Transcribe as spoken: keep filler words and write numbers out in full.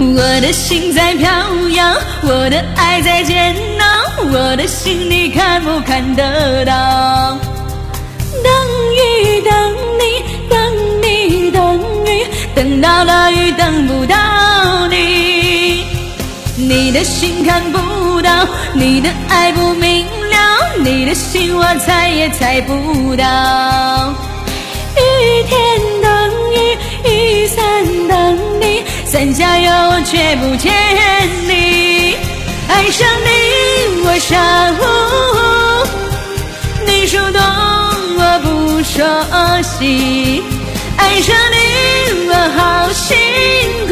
我的心在飘扬，我的爱在煎熬，我的心你看不看得到？等雨等你，等你等雨，等到了雨等不到你。你的心看不到，你的爱不明了，你的心我猜也猜不到。雨天等雨，雨伞等你，伞下有我却不见你。爱上你我傻乎乎，你说懂我不说西。爱上你我好辛苦，